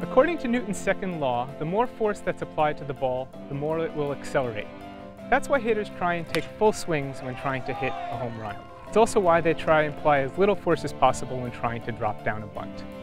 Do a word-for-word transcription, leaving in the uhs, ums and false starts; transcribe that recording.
According to Newton's second law, the more force that's applied to the ball, the more it will accelerate. That's why hitters try and take full swings when trying to hit a home run. It's also why they try and apply as little force as possible when trying to drop down a bunt.